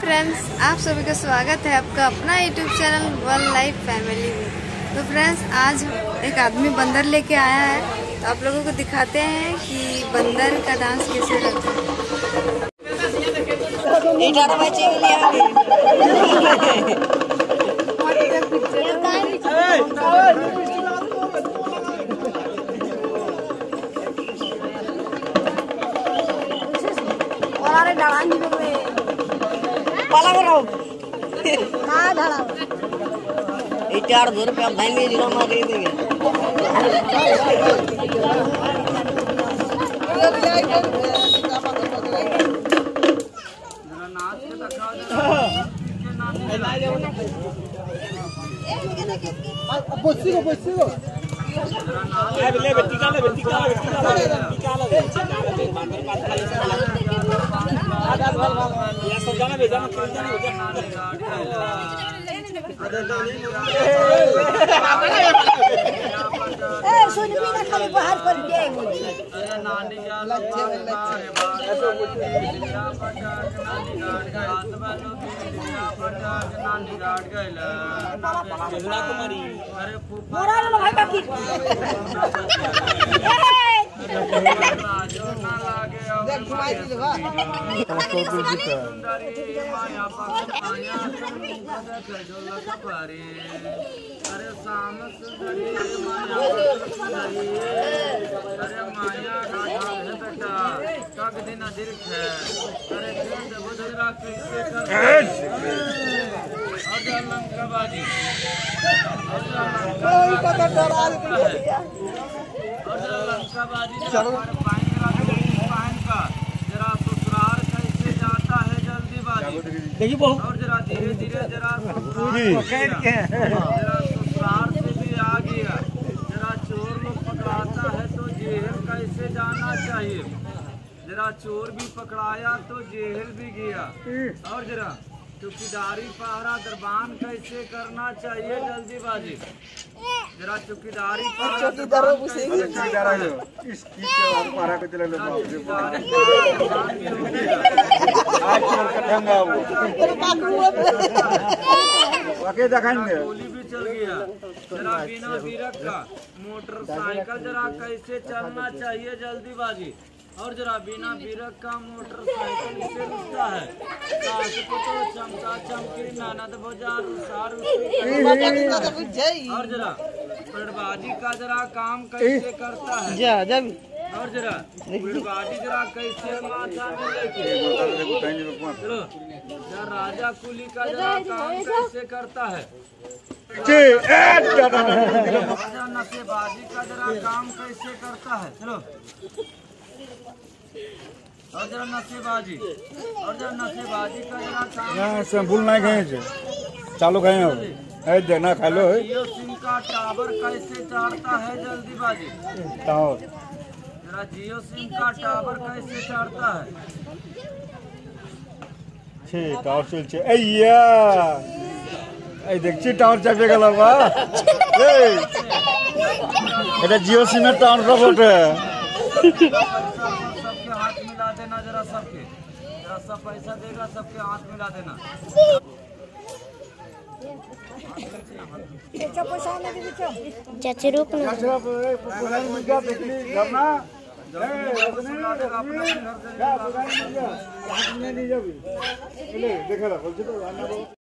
Friends, आप सभी का स्वागत है आपका अपना YouTube channel one life family में। तो फ्रेंड्स, आज एक आदमी बंदर लेके आया है, तो आप लोगों को दिखाते हैं कि बंदर का डांस कैसे रहता है। चार दो रुपया भाई जिला मार देंगे। बाहर पर अरे साम सुंदरी अरे माया बेटा कब दिन दीर्घ है। अरे बुधरा कैसे लंकाबाजी का जरा ससुराल कैसे जाता है जल्दीबाजी। देखिए और जरा धीरे धीरे जरा ससुराल से भी आ गया। जरा चोर लोग पकड़ाता है तो जेल कैसे जाना चाहिए। जरा चोर भी पकड़ाया तो जेल भी गया। और जरा चौकीदारी पहरा दरबान कैसे करना चाहिए जल्दीबाजी। जरा चौकीदारी पहरा गोली भी चल गया। जरा बिना बीरक का मोटरसाइकिल जरा कैसे चलना चाहिए जल्दीबाजी। और जरा बिना बीरक का मोटरसाइकिल से रुकता है। सास को तो चमका चमकी ननद बाजार और जरा पेड़बाजी का जरा काम कैसे करता है। और जरा पेड़बाजी जरा कैसे माथा में लेके चलो जरा राजा कुली का जरा काम कैसे करता है। नशेबाजी का जरा काम कैसे करता है। चलो और जरा नशेबाजी का जरा काम भूल नहीं गए चालू गए देखना खा लो। जियो सिम का टावर कैसे चढ़ता है जल्दीबाजी। जरा जियो सिम का टावर कैसे चढ़ता है। टावर चलছে अय्या এই দেখছি টাওয়ার চাপে গেল বা এই এটা জিও সিমের টাওয়ারটা বটে। सबके हाथ मिला देना जरा सब पैसा देगा सबके हाथ मिला देना। चाची रुक ना देखा